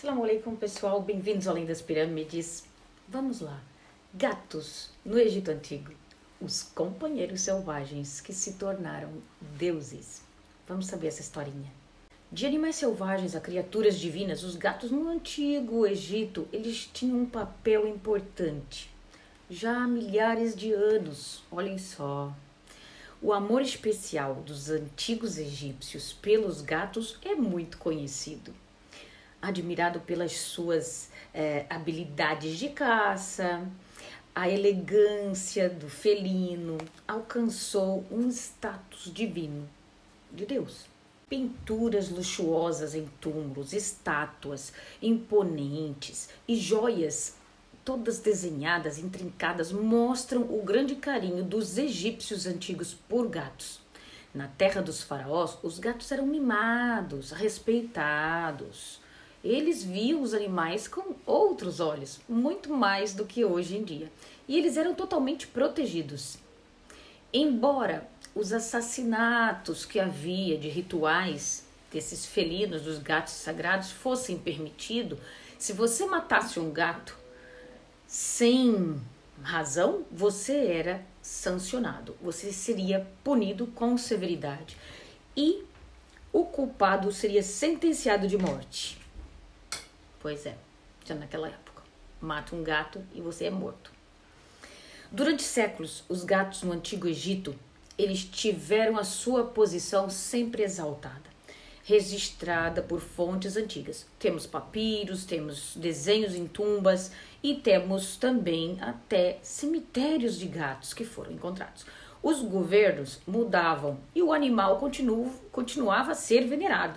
Assalamu alaikum, pessoal, bem-vindos ao Além das Pirâmides. Vamos lá. Gatos no Egito Antigo, os companheiros selvagens que se tornaram deuses. Vamos saber essa historinha. De animais selvagens a criaturas divinas, os gatos no Antigo Egito, eles tinham um papel importante. Já há milhares de anos, olhem só. O amor especial dos antigos egípcios pelos gatos é muito conhecido. Admirado pelas suas habilidades de caça, a elegância do felino, alcançou um status divino de Deus. Pinturas luxuosas em túmulos, estátuas imponentes e joias, todas desenhadas, intrincadas, mostram o grande carinho dos egípcios antigos por gatos. Na terra dos faraós, os gatos eram mimados, respeitados. Eles viam os animais com outros olhos, muito mais do que hoje em dia. E eles eram totalmente protegidos. Embora os assassinatos que havia de rituais desses felinos, dos gatos sagrados, fossem permitidos, se você matasse um gato sem razão, você era sancionado. Você seria punido com severidade. E o culpado seria sentenciado de morte. Pois é, já naquela época. Mata um gato e você é morto. Durante séculos, os gatos no Antigo Egito, eles tiveram a sua posição sempre exaltada, registrada por fontes antigas. Temos papiros, temos desenhos em tumbas e temos também até cemitérios de gatos que foram encontrados. Os governos mudavam e o animal continuava a ser venerado.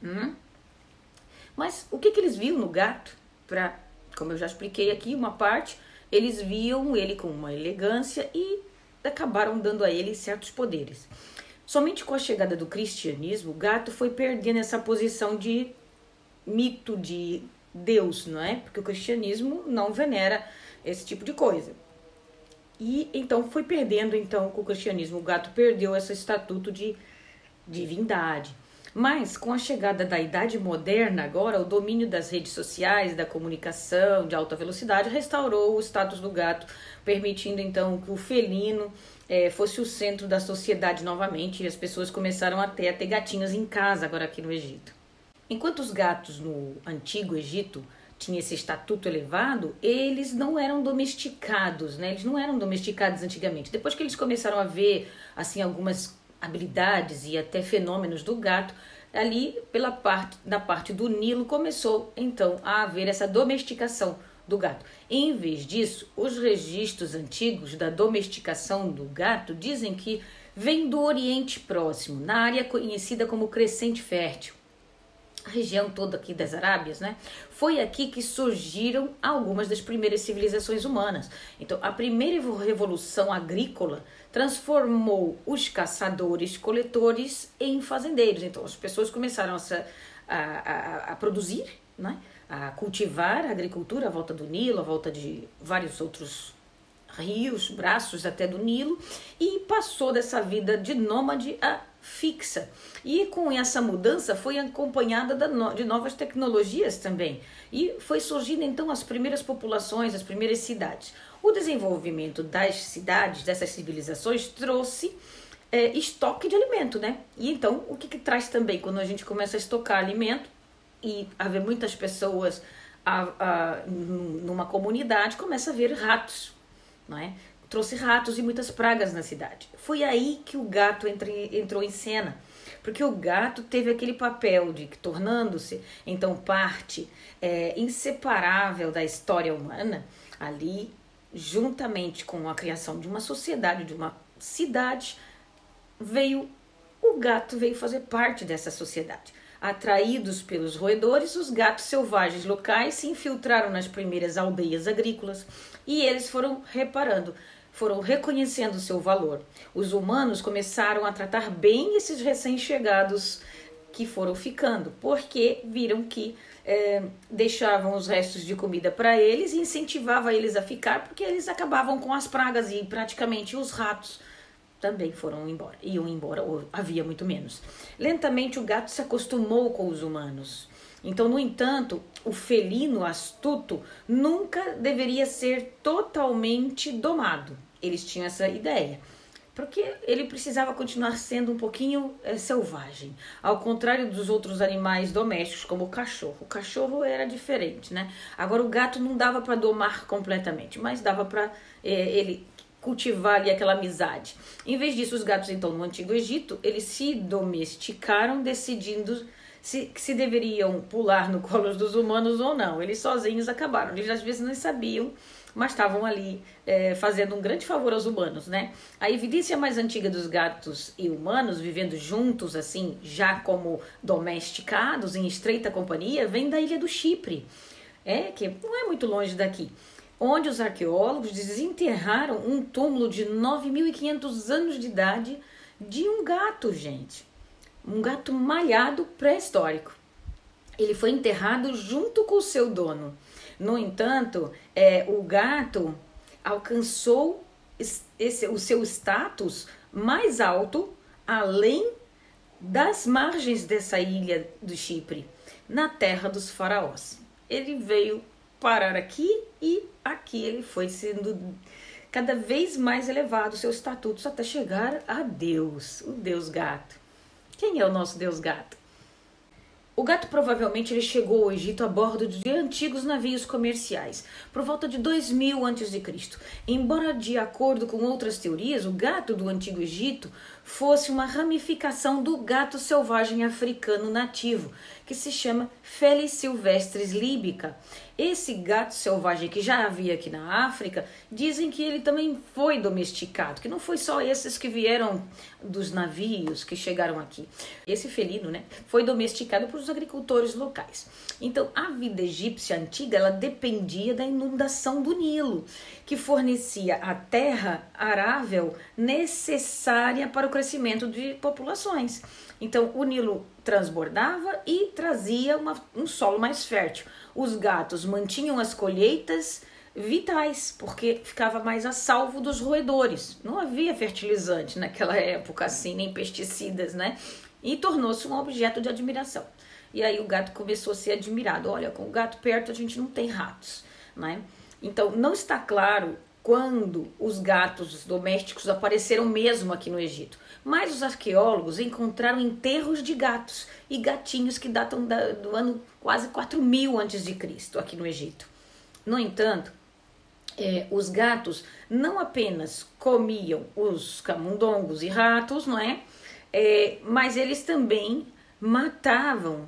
Mas o que eles viam no gato? Como eu já expliquei aqui, uma parte, eles viam ele com uma elegância e acabaram dando a ele certos poderes. Somente com a chegada do cristianismo, o gato foi perdendo essa posição de mito, de Deus, não é? Porque o cristianismo não venera esse tipo de coisa. E então foi perdendo, com o cristianismo, o gato perdeu esse estatuto de divindade. Mas com a chegada da idade moderna agora, o domínio das redes sociais, da comunicação de alta velocidade, restaurou o status do gato, permitindo então que o felino fosse o centro da sociedade novamente, e as pessoas começaram até a ter gatinhos em casa agora aqui no Egito. Enquanto os gatos no Antigo Egito tinham esse estatuto elevado, eles não eram domesticados, né? Eles não eram domesticados antigamente. Depois que eles começaram a ver assim algumas habilidades e até fenômenos do gato, ali na parte do Nilo começou então a haver essa domesticação do gato. Em vez disso, os registros antigos da domesticação do gato dizem que vem do Oriente Próximo, na área conhecida como Crescente Fértil, a região toda aqui das Arábias, né? Foi aqui que surgiram algumas das primeiras civilizações humanas. Então, a primeira revolução agrícola transformou os caçadores-coletores em fazendeiros. Então, as pessoas começaram a produzir, né? A cultivar a agricultura à volta do Nilo, à volta de vários outros rios, braços até do Nilo, e passou dessa vida de nômade a fixa. E com essa mudança foi acompanhada de novas tecnologias também. E foi surgindo então as primeiras populações, as primeiras cidades. O desenvolvimento das cidades, dessas civilizações, trouxe estoque de alimento, né? E então, o que traz também quando a gente começa a estocar alimento e haver muitas pessoas numa comunidade, começa a haver ratos, não é? Trouxe ratos e muitas pragas na cidade. Foi aí que o gato entrou em cena, porque o gato teve aquele papel de que, tornando-se então parte inseparável da história humana, ali, juntamente com a criação de uma sociedade, de uma cidade, o gato veio fazer parte dessa sociedade. Atraídos pelos roedores, os gatos selvagens locais se infiltraram nas primeiras aldeias agrícolas e eles foram reconhecendo seu valor. Os humanos começaram a tratar bem esses recém-chegados que foram ficando, porque viram que deixavam os restos de comida para eles e incentivava eles a ficar, porque eles acabavam com as pragas e praticamente os ratos também iam embora, ou havia muito menos. Lentamente o gato se acostumou com os humanos Então, no entanto, o felino astuto nunca deveria ser totalmente domado. Eles tinham essa ideia, porque ele precisava continuar sendo um pouquinho selvagem, ao contrário dos outros animais domésticos, como o cachorro. O cachorro era diferente, né? Agora, o gato não dava para domar completamente, mas dava para ele cultivar ali aquela amizade. Em vez disso, os gatos, então, no Antigo Egito, eles se domesticaram, decidindo se deveriam pular no colo dos humanos ou não. Eles sozinhos acabaram. Eles às vezes não sabiam, mas estavam ali fazendo um grande favor aos humanos, né? A evidência mais antiga dos gatos e humanos vivendo juntos, assim, já como domesticados, em estreita companhia, vem da ilha do Chipre, que não é muito longe daqui, onde os arqueólogos desenterraram um túmulo de 9.500 anos de idade de um gato, gente. Um gato malhado pré-histórico. Ele foi enterrado junto com o seu dono. No entanto, o gato alcançou o seu status mais alto além das margens dessa ilha do Chipre, na terra dos faraós. Ele veio parar aqui e aqui ele foi sendo cada vez mais elevado, seu status, até chegar a Deus, o Deus gato. Quem é o nosso Deus gato? O gato provavelmente ele chegou ao Egito a bordo de antigos navios comerciais, por volta de 2000 a.C. Embora, de acordo com outras teorias, o gato do Antigo Egito fosse uma ramificação do gato selvagem africano nativo, que se chama Felis silvestris libica. Esse gato selvagem que já havia aqui na África, dizem que ele também foi domesticado, que não foi só esses que vieram dos navios que chegaram aqui. Esse felino, né, foi domesticado por os agricultores locais. Então, a vida egípcia antiga, ela dependia da inundação do Nilo, que fornecia a terra arável necessária para o crescimento de populações. Então, o Nilo transbordava e trazia um solo mais fértil. Os gatos mantinham as colheitas vitais, porque ficava mais a salvo dos roedores. Não havia fertilizante naquela época, assim, nem pesticidas, né? E tornou-se um objeto de admiração. E aí o gato começou a ser admirado. Olha, com o gato perto a gente não tem ratos, né? Então, não está claro quando os gatos domésticos apareceram mesmo aqui no Egito. Mas os arqueólogos encontraram enterros de gatos e gatinhos que datam do ano quase 4.000 a.C. aqui no Egito. No entanto, os gatos não apenas comiam os camundongos e ratos, não é? Mas eles também matavam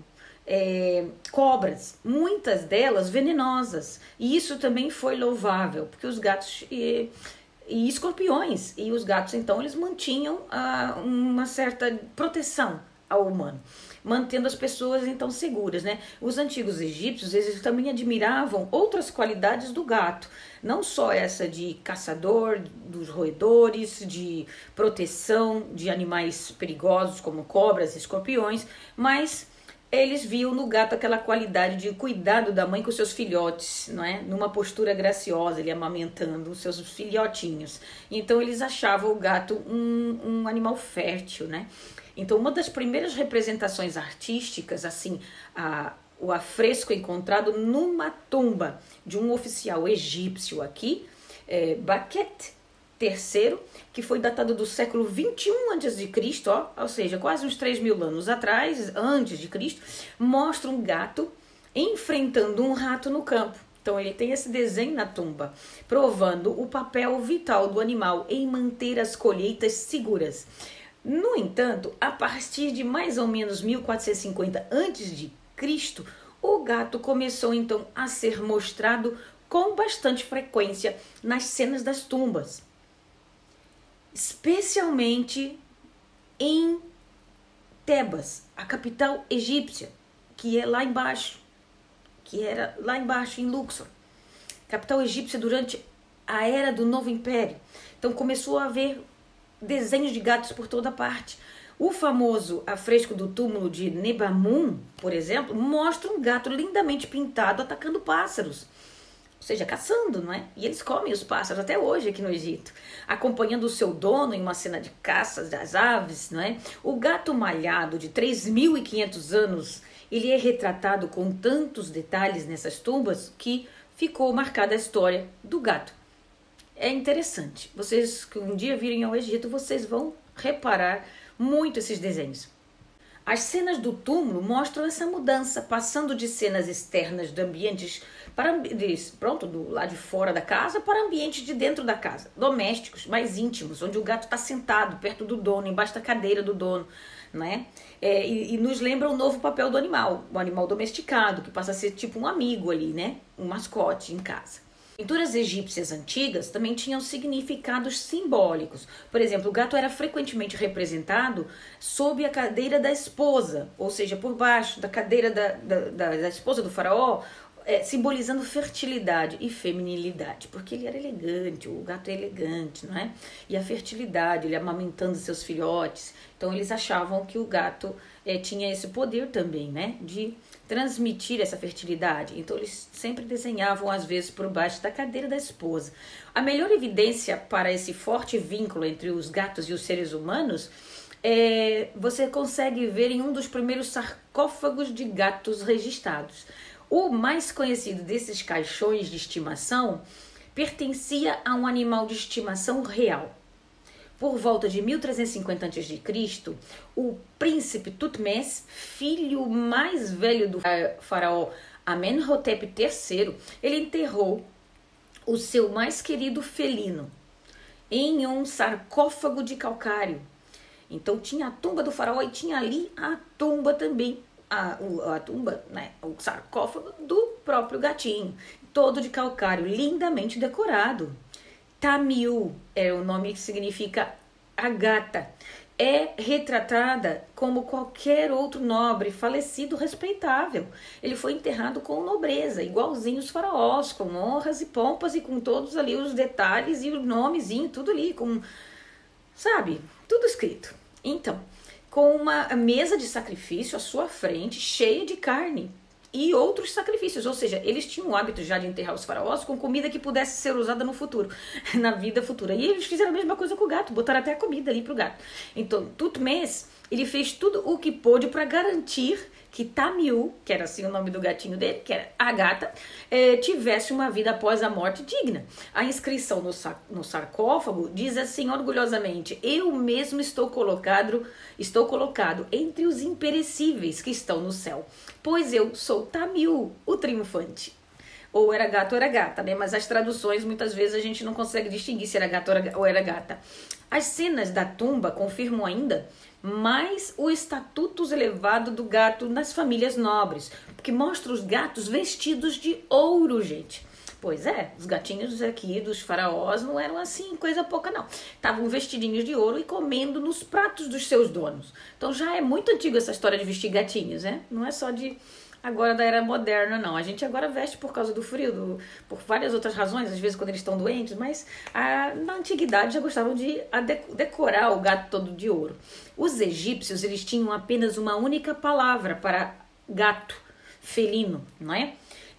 cobras, muitas delas venenosas. E isso também foi louvável, porque os gatos... e escorpiões, e os gatos então eles mantinham uma certa proteção ao humano, mantendo as pessoas então seguras, né? Os antigos egípcios eles também admiravam outras qualidades do gato, não só essa de caçador dos roedores, de proteção de animais perigosos como cobras e escorpiões, mas eles viam no gato aquela qualidade de cuidado da mãe com seus filhotes, não é? Numa postura graciosa, ele amamentando os seus filhotinhos. Então eles achavam o gato um animal fértil, né? Então uma das primeiras representações artísticas, assim, o afresco encontrado numa tumba de um oficial egípcio aqui, Baqet III, que foi datado do século 21 a.C., ou seja, quase uns 3.000 anos atrás, antes de Cristo, mostra um gato enfrentando um rato no campo. Então ele tem esse desenho na tumba, provando o papel vital do animal em manter as colheitas seguras. No entanto, a partir de mais ou menos 1450 a.C., o gato começou então a ser mostrado com bastante frequência nas cenas das tumbas, especialmente em Tebas, a capital egípcia, que é lá embaixo, que era lá embaixo em Luxor, capital egípcia durante a era do Novo Império. Então começou a haver desenhos de gatos por toda parte. O famoso afresco do túmulo de Nebamun, por exemplo, mostra um gato lindamente pintado atacando pássaros, ou seja, caçando, não é? E eles comem os pássaros até hoje aqui no Egito, acompanhando o seu dono em uma cena de caça das aves, não é? O gato malhado de 3.500 anos ele é retratado com tantos detalhes nessas tumbas que ficou marcada a história do gato. É interessante. Vocês que um dia virem ao Egito, vocês vão reparar muito esses desenhos. As cenas do túmulo mostram essa mudança, passando de cenas externas de ambientes do lado de fora da casa para ambientes de dentro da casa, domésticos, mais íntimos, onde o gato está sentado perto do dono, embaixo da cadeira do dono, né? E nos lembra o novo papel do animal, o animal domesticado, que passa a ser tipo um amigo ali, né? Um mascote em casa. Pinturas egípcias antigas também tinham significados simbólicos. Por exemplo, o gato era frequentemente representado sob a cadeira da esposa, ou seja, por baixo da cadeira da esposa do faraó, simbolizando fertilidade e feminilidade, porque ele era elegante, o gato é elegante, não é? E a fertilidade, ele amamentando seus filhotes. Então eles achavam que o gato tinha esse poder também, né? De transmitir essa fertilidade. Então eles sempre desenhavam às vezes por baixo da cadeira da esposa. A melhor evidência para esse forte vínculo entre os gatos e os seres humanos você consegue ver em um dos primeiros sarcófagos de gatos registrados. O mais conhecido desses caixões de estimação pertencia a um animal de estimação real. Por volta de 1350 a.C., o príncipe Tutmés, filho mais velho do faraó Amenhotep III, ele enterrou o seu mais querido felino em um sarcófago de calcário. Então tinha a tumba do faraó e tinha ali a tumba também, a tumba, né, o sarcófago do próprio gatinho, todo de calcário, lindamente decorado. Tamil é o nome que significa a gata. É retratada como qualquer outro nobre falecido respeitável. Ele foi enterrado com nobreza, igualzinho os faraós, com honras e pompas e com todos ali os detalhes e o nomezinho, tudo ali, com, sabe, tudo escrito. Então, com uma mesa de sacrifício à sua frente, cheia de carne e outros sacrifícios, ou seja, eles tinham o hábito já de enterrar os faraós com comida que pudesse ser usada no futuro, na vida futura. E eles fizeram a mesma coisa com o gato, botaram até a comida ali pro gato. Então, Tutmés, ele fez tudo o que pôde para garantir que Tamil, que era assim o nome do gatinho dele, que era a gata, tivesse uma vida após a morte digna. A inscrição no sarcófago diz assim orgulhosamente: eu mesmo estou colocado entre os imperecíveis que estão no céu, pois eu sou Tamil, o triunfante. Ou era gato ou era gata, né? Mas as traduções, muitas vezes, a gente não consegue distinguir se era gato ou era gata. As cenas da tumba confirmam ainda mais o status elevado do gato nas famílias nobres, porque mostra os gatos vestidos de ouro, gente. Pois é, os gatinhos aqui dos faraós não eram assim, coisa pouca não. Estavam vestidinhos de ouro e comendo nos pratos dos seus donos. Então já é muito antigo essa história de vestir gatinhos, né? Não é só de agora da era moderna, não. A gente agora veste por causa do frio, por várias outras razões, às vezes quando eles estão doentes, mas na antiguidade já gostavam de decorar o gato todo de ouro. Os egípcios, eles tinham apenas uma única palavra para gato, felino, não é?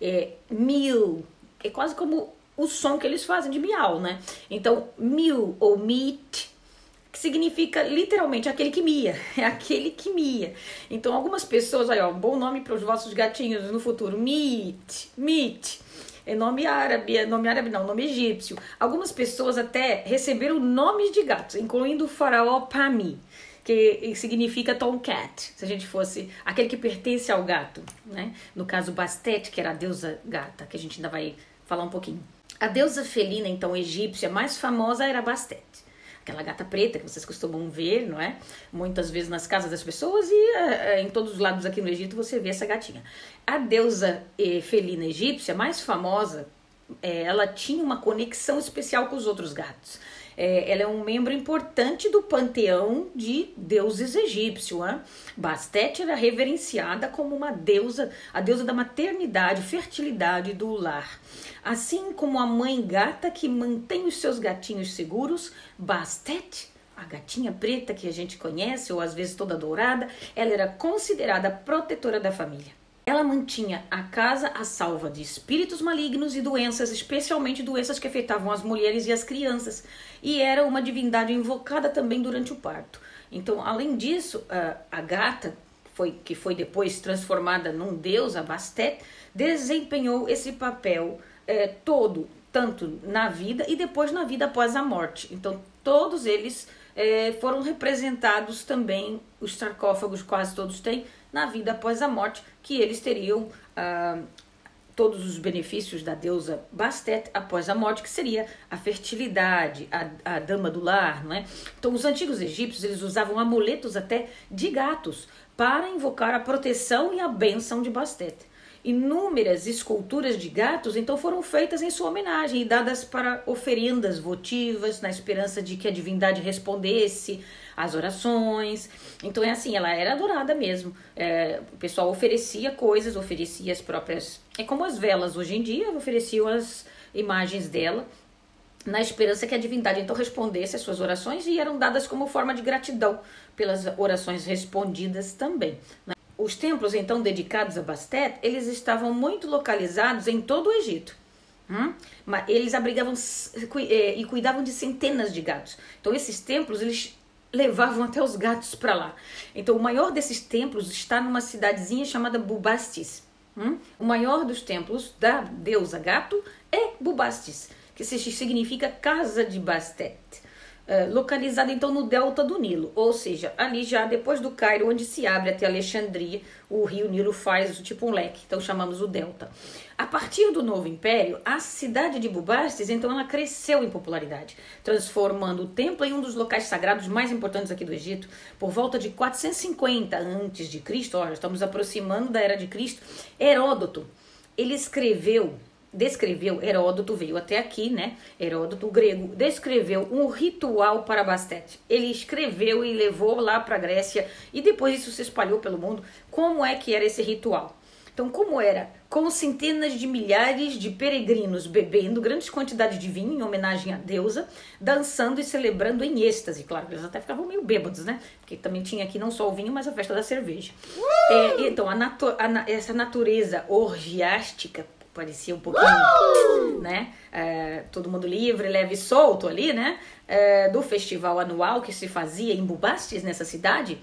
Mil, é quase como o som que eles fazem de miau, né? Então, mil ou meat, que significa literalmente aquele que mia, é aquele que mia. Então algumas pessoas, aí ó, um bom nome para os vossos gatinhos no futuro, meat, é nome árabe não, nome egípcio. Algumas pessoas até receberam nomes de gatos, incluindo o faraó Pami, que significa tomcat, se a gente fosse aquele que pertence ao gato, né? No caso Bastet, que era a deusa gata, que a gente ainda vai falar um pouquinho. A deusa felina, então, egípcia mais famosa era Bastet. Aquela gata preta que vocês costumam ver, não é? Muitas vezes nas casas das pessoas e em todos os lados aqui no Egito você vê essa gatinha. A deusa felina egípcia mais famosa, ela tinha uma conexão especial com os outros gatos. Ela é um membro importante do panteão de deuses egípcios. Bastet era reverenciada como uma deusa, a deusa da maternidade, fertilidade do lar. Assim como a mãe gata que mantém os seus gatinhos seguros, Bastet, a gatinha preta que a gente conhece, ou às vezes toda dourada, ela era considerada protetora da família. Ela mantinha a casa a salva de espíritos malignos e doenças, especialmente doenças que afetavam as mulheres e as crianças, e era uma divindade invocada também durante o parto. Então, além disso, a gata que foi depois transformada num deus, a Bastet, desempenhou esse papel todo, tanto na vida e depois na vida após a morte. Então, todos eles foram representados também, os sarcófagos quase todos têm, na vida após a morte, que eles teriam todos os benefícios da deusa Bastet após a morte, que seria a fertilidade, a dama do lar, não é? Então, os antigos egípcios, eles usavam amuletos até de gatos para invocar a proteção e a bênção de Bastet. Inúmeras esculturas de gatos, então, foram feitas em sua homenagem e dadas para oferendas votivas, na esperança de que a divindade respondesse às orações. Então, é assim, ela era adorada mesmo. O pessoal oferecia coisas, oferecia as próprias... É como as velas hoje em dia, ofereciam as imagens dela, na esperança que a divindade, então, respondesse às suas orações, e eram dadas como forma de gratidão pelas orações respondidas também, né? Os templos, então, dedicados a Bastet, eles estavam muito localizados em todo o Egito. Mas eles abrigavam e cuidavam de centenas de gatos. Então, esses templos, eles levavam até os gatos para lá. Então, o maior desses templos está numa cidadezinha chamada Bubastis. O maior dos templos da deusa gato é Bubastis, que significa casa de Bastet. Localizada então no delta do Nilo, ou seja, ali já depois do Cairo, onde se abre até Alexandria, o rio Nilo faz tipo um leque, então chamamos o delta. A partir do Novo Império, a cidade de Bubastis, então, ela cresceu em popularidade, transformando o templo em um dos locais sagrados mais importantes aqui do Egito. Por volta de 450 a.C., já estamos aproximando da Era de Cristo, Heródoto, ele Heródoto veio até aqui, né? Heródoto, o grego, descreveu um ritual para Bastet. Ele escreveu e levou lá para a Grécia, e depois isso se espalhou pelo mundo. Como é que era esse ritual? Então, como era? Com centenas de milhares de peregrinos bebendo grandes quantidades de vinho em homenagem à deusa, dançando e celebrando em êxtase. Claro, eles até ficavam meio bêbados, né? Porque também tinha aqui não só o vinho, mas a festa da cerveja. Então, essa natureza orgiástica parecia um pouquinho, né? Todo mundo livre, leve e solto ali, né? Do festival anual que se fazia em Bubastis, nessa cidade,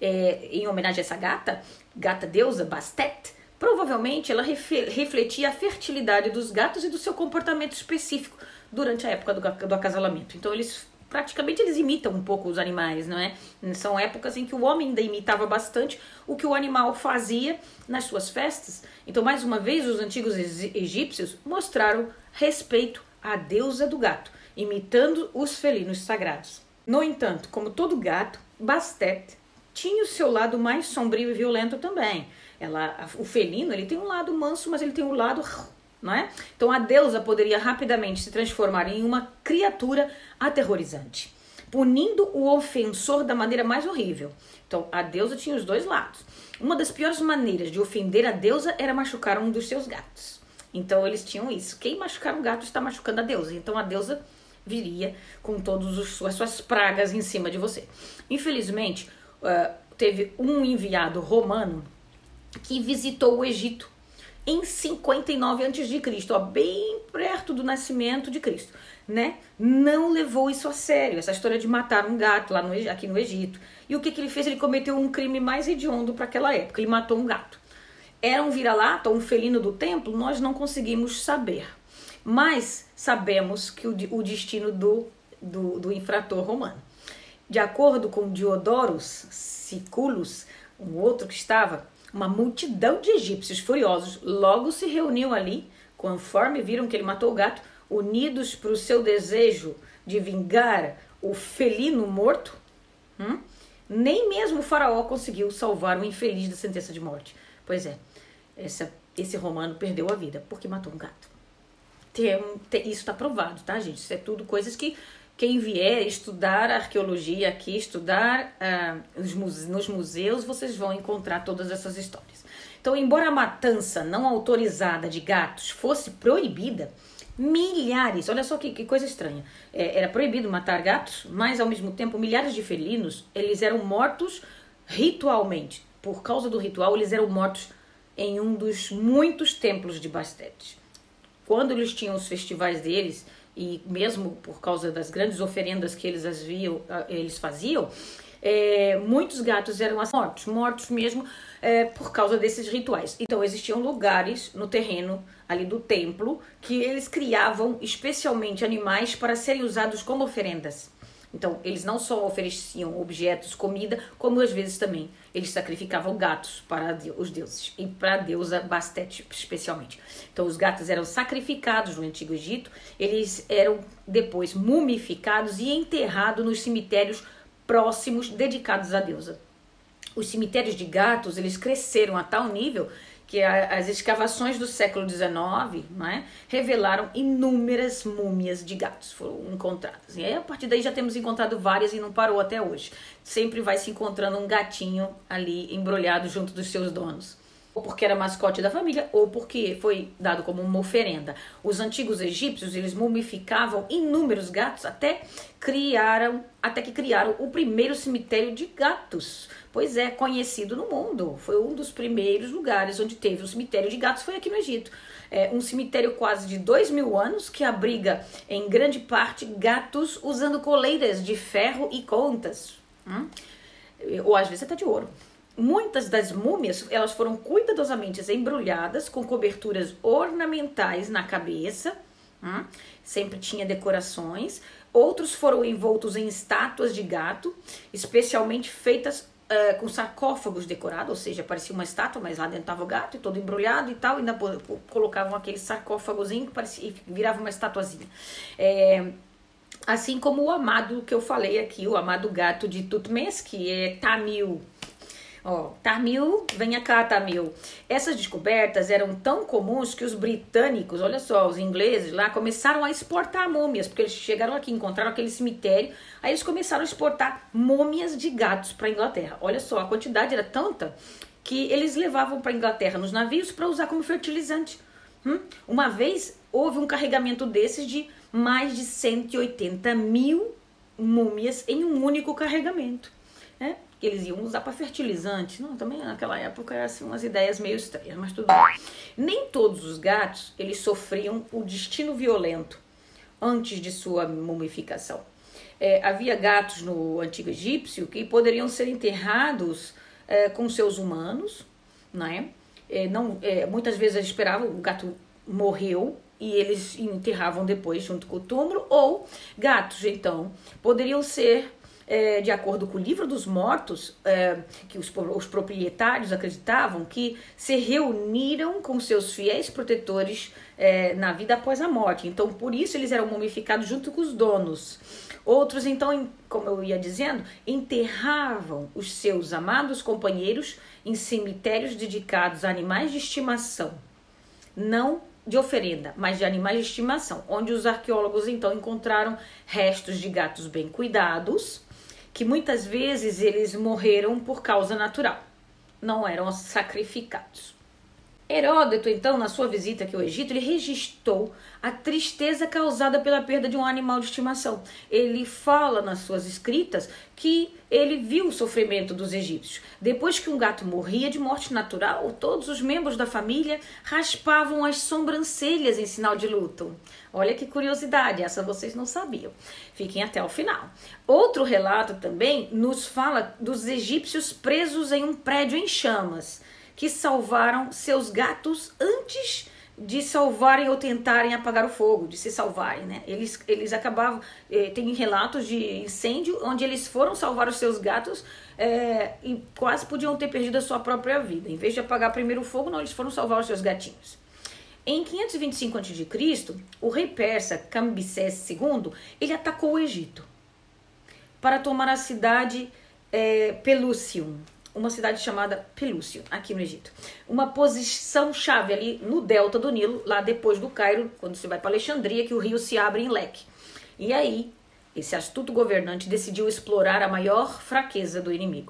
em homenagem a essa gata deusa Bastet. Provavelmente ela refletia a fertilidade dos gatos e do seu comportamento específico durante a época do acasalamento. Então praticamente eles imitam um pouco os animais, não é? São épocas em que o homem ainda imitava bastante o que o animal fazia nas suas festas. Então, mais uma vez, os antigos egípcios mostraram respeito à deusa do gato, imitando os felinos sagrados. No entanto, como todo gato, Bastet tinha o seu lado mais sombrio e violento também. O felino, ele tem um lado manso, mas ele tem um lado... não é? Então a deusa poderia rapidamente se transformar em uma criatura aterrorizante, punindo o ofensor da maneira mais horrível. Então a deusa tinha os dois lados. Uma das piores maneiras de ofender a deusa era machucar um dos seus gatos. Então eles tinham isso. Quem machucar um gato está machucando a deusa. Então a deusa viria com todas as suas pragas em cima de você. Infelizmente, teve um enviado romano que visitou o Egito em 59 a.C., bem perto do nascimento de Cristo, né? Não levou isso a sério, essa história de matar um gato aqui no Egito. E o que ele fez? Ele cometeu um crime mais hediondo para aquela época, ele matou um gato. Era um vira-lata, um felino do templo? Nós não conseguimos saber, mas sabemos que o destino do infrator romano. De acordo com Diodorus Siculus, um outro que estava... Uma multidão de egípcios furiosos logo se reuniu ali, conforme viram que ele matou o gato, unidos para o seu desejo de vingar o felino morto. Nem mesmo o faraó conseguiu salvar o infeliz da sentença de morte. Pois é, esse romano perdeu a vida porque matou um gato. Isso está provado, tá, gente? Isso é tudo coisas que quem vier estudar arqueologia aqui, estudar nos museus, vocês vão encontrar todas essas histórias. Então, embora a matança não autorizada de gatos fosse proibida, milhares, olha só que coisa estranha, era proibido matar gatos, mas ao mesmo tempo milhares de felinos, eles eram mortos ritualmente. Por causa do ritual, eles eram mortos em um dos muitos templos de Bastet. Quando eles tinham os festivais deles, e mesmo por causa das grandes oferendas que eles faziam, muitos gatos eram mortos mesmo por causa desses rituais. Então existiam lugares no terreno ali do templo que eles criavam especialmente animais para serem usados como oferendas. Então, eles não só ofereciam objetos, comida, como às vezes também eles sacrificavam gatos para os deuses e para a deusa Bastet especialmente. Então, os gatos eram sacrificados no Antigo Egito, eles eram depois mumificados e enterrados nos cemitérios próximos dedicados à deusa. Os cemitérios de gatos, eles cresceram a tal nível que as escavações do século XIX, né, revelaram inúmeras múmias de gatos foram encontradas. E aí, a partir daí já temos encontrado várias e não parou até hoje. Sempre vai se encontrando um gatinho ali embrulhado junto dos seus donos. Ou porque era mascote da família, ou porque foi dado como uma oferenda. Os antigos egípcios, eles mumificavam inúmeros gatos até que criaram o primeiro cemitério de gatos. Pois é, conhecido no mundo. Foi um dos primeiros lugares onde teve um cemitério de gatos, foi aqui no Egito. Um cemitério quase de 2000 anos, que abriga em grande parte gatos usando coleiras de ferro e contas. Ou às vezes até de ouro. Muitas das múmias, elas foram cuidadosamente embrulhadas com coberturas ornamentais na cabeça, sempre tinha decorações. Outros foram envoltos em estátuas de gato, especialmente feitas com sarcófagos decorados, ou seja, parecia uma estátua, mas lá dentro estava o gato, todo embrulhado e tal, e ainda colocavam aquele sarcófagozinho que parecia, e virava uma estatuazinha. Assim como o amado que eu falei aqui, o amado gato de Tutmés, que é Tamil. Tamil, venha cá, Tamil. Essas descobertas eram tão comuns que os britânicos, olha só, os ingleses lá, começaram a exportar múmias, porque eles chegaram aqui, encontraram aquele cemitério, aí eles começaram a exportar múmias de gatos para a Inglaterra. Olha só, a quantidade era tanta que eles levavam para a Inglaterra nos navios para usar como fertilizante. Uma vez houve um carregamento desses de mais de 180 mil múmias em um único carregamento, né? Que eles iam usar para fertilizante. Não, também naquela época eram assim, umas ideias meio estranhas, mas tudo bem. Nem todos os gatos eles sofriam o destino violento antes de sua mumificação. Havia gatos no Antigo Egípcio que poderiam ser enterrados com seus humanos, né? Muitas vezes eles esperavam, o gato morreu e eles enterravam depois junto com o túmulo, ou gatos, então, poderiam ser de acordo com o livro dos mortos, que os proprietários acreditavam que se reuniram com seus fiéis protetores na vida após a morte. Então, por isso eles eram mumificados junto com os donos. Outros, então, como eu ia dizendo, enterravam os seus amados companheiros em cemitérios dedicados a animais de estimação. Não de oferenda, mas de animais de estimação, onde os arqueólogos, então, encontraram restos de gatos bem cuidados, que muitas vezes eles morreram por causa natural, não eram sacrificados. Heródoto, então, na sua visita aqui ao Egito, ele registrou a tristeza causada pela perda de um animal de estimação. Ele fala nas suas escritas que ele viu o sofrimento dos egípcios. Depois que um gato morria de morte natural, todos os membros da família raspavam as sobrancelhas em sinal de luto. Olha que curiosidade, essa vocês não sabiam. Fiquem até o final. Outro relato também nos fala dos egípcios presos em um prédio em chamas, que salvaram seus gatos antes de salvarem ou tentarem apagar o fogo, de se salvarem, né? Eles acabavam, tem relatos de incêndio onde eles foram salvar os seus gatos e quase podiam ter perdido a sua própria vida. Em vez de apagar primeiro o fogo, não, eles foram salvar os seus gatinhos. Em 525 a.C., o rei persa Cambises II, ele atacou o Egito para tomar a cidade Pelusium, uma cidade chamada Pelusium, aqui no Egito. Uma posição chave ali no delta do Nilo, lá depois do Cairo, quando você vai para Alexandria, que o rio se abre em leque. E aí, esse astuto governante decidiu explorar a maior fraqueza do inimigo.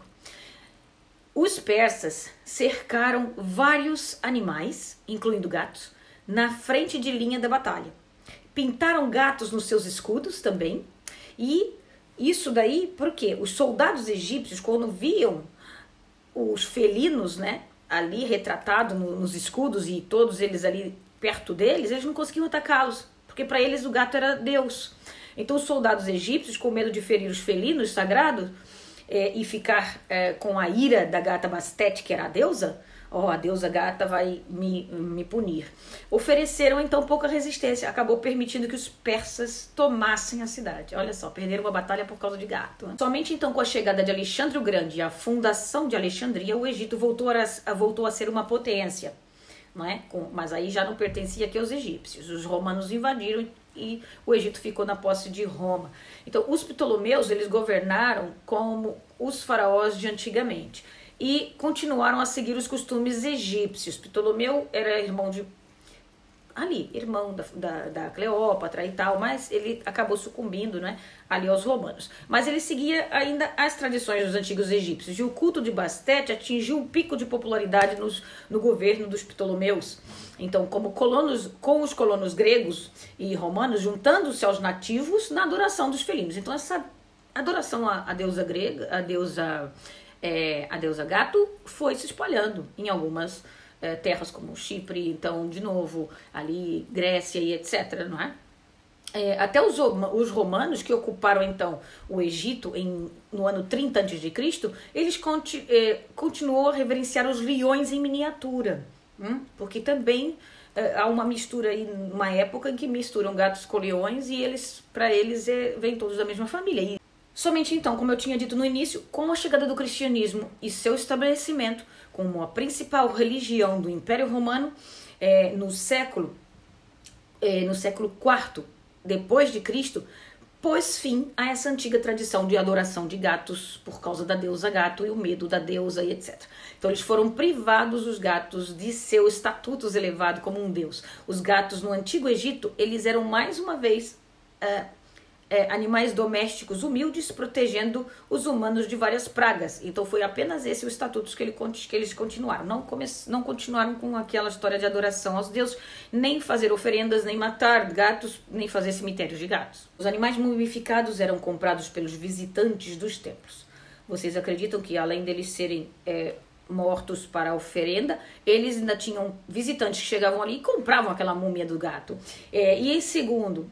Os persas cercaram vários animais, incluindo gatos, na frente de linha da batalha. Pintaram gatos nos seus escudos também. E isso daí, porque os soldados egípcios, quando viam os felinos, né, ali retratados nos escudos e todos eles ali perto deles, eles não conseguiam atacá-los, porque para eles o gato era Deus. Então os soldados egípcios, com medo de ferir os felinos sagrados, e ficar com a ira da gata Bastet, que era a deusa, a deusa gata vai me punir. Ofereceram então pouca resistência, acabou permitindo que os persas tomassem a cidade. Olha só, perderam uma batalha por causa de gato. Somente então com a chegada de Alexandre o Grande e a fundação de Alexandria, o Egito voltou a ser uma potência. Não é? Mas aí já não pertencia aqui aos egípcios. Os romanos invadiram e o Egito ficou na posse de Roma. Então os Ptolomeus, eles governaram como os faraós de antigamente e continuaram a seguir os costumes egípcios. Ptolomeu era irmão da Cleópatra e tal, mas ele acabou sucumbindo, né, ali aos romanos. Mas ele seguia ainda as tradições dos antigos egípcios, e o culto de Bastet atingiu um pico de popularidade no governo dos Ptolomeus. Então, com os colonos gregos e romanos juntando-se aos nativos na adoração dos felinos. Então, essa adoração à deusa grega, a deusa gato, foi se espalhando em algumas terras como Chipre, então, de novo, ali Grécia e etc., não é? Até os romanos, que ocuparam, então, o Egito no ano 30 a.C., eles continuou a reverenciar os leões em miniatura, porque também há uma mistura aí, uma época em que misturam gatos com leões e para eles vêm todos da mesma família. E somente então, como eu tinha dito no início, com a chegada do cristianismo e seu estabelecimento como a principal religião do Império Romano, no século IV depois de Cristo, pôs fim a essa antiga tradição de adoração de gatos por causa da deusa gato e o medo da deusa e etc. Então eles foram privados, os gatos, de seu status elevado como um deus. Os gatos no Antigo Egito, eles eram mais uma vez animais domésticos humildes, protegendo os humanos de várias pragas. Então foi apenas esse o estatuto que eles continuaram. Não continuaram com aquela história de adoração aos deuses, nem fazer oferendas, nem matar gatos, nem fazer cemitérios de gatos. Os animais mumificados eram comprados pelos visitantes dos templos. Vocês acreditam que além deles serem mortos para a oferenda, eles ainda tinham visitantes que chegavam ali e compravam aquela múmia do gato. E em segundo,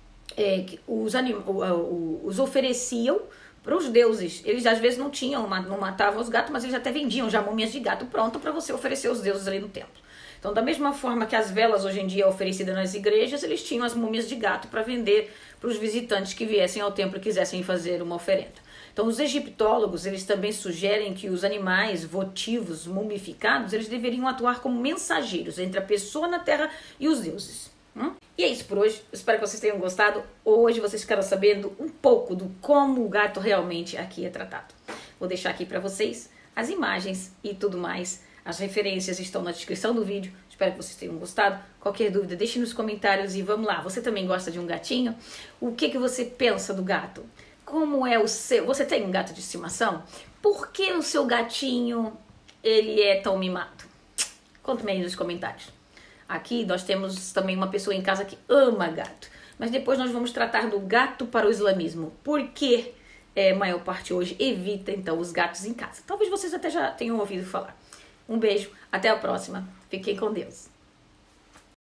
os ofereciam para os deuses. Eles às vezes não matavam os gatos, mas eles até vendiam já múmias de gato pronta para você oferecer aos deuses ali no templo. Então, da mesma forma que as velas hoje em dia é oferecida nas igrejas, eles tinham as múmias de gato para vender para os visitantes que viessem ao templo e quisessem fazer uma oferenda. Então, os egiptólogos, eles também sugerem que os animais votivos mumificados, eles deveriam atuar como mensageiros entre a pessoa na terra e os deuses. E é isso por hoje, espero que vocês tenham gostado. Hoje vocês ficaram sabendo um pouco do como o gato realmente aqui é tratado. Vou deixar aqui para vocês as imagens e tudo mais. As referências estão na descrição do vídeo. Espero que vocês tenham gostado. Qualquer dúvida, deixe nos comentários e vamos lá. Você também gosta de um gatinho? O que você pensa do gato? Como é o seu? Você tem um gato de estimação? Por que o seu gatinho ele é tão mimado? Conta-me aí nos comentários. Aqui nós temos também uma pessoa em casa que ama gato. Mas depois nós vamos tratar do gato para o islamismo. Por que a maior parte hoje evita, então, os gatos em casa? Talvez vocês até já tenham ouvido falar. Um beijo, até a próxima. Fiquem com Deus.